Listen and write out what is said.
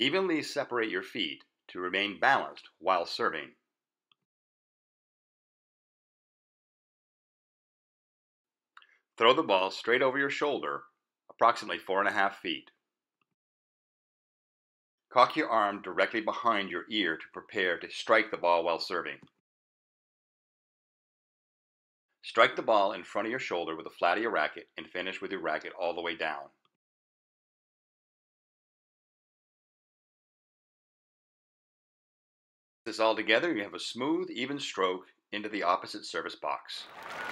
Evenly separate your feet to remain balanced while serving. Throw the ball straight over your shoulder, approximately 4.5 feet. Cock your arm directly behind your ear to prepare to strike the ball while serving. Strike the ball in front of your shoulder with the flat of your racket and finish with your racket all the way down. This all together, you have a smooth, even stroke into the opposite service box.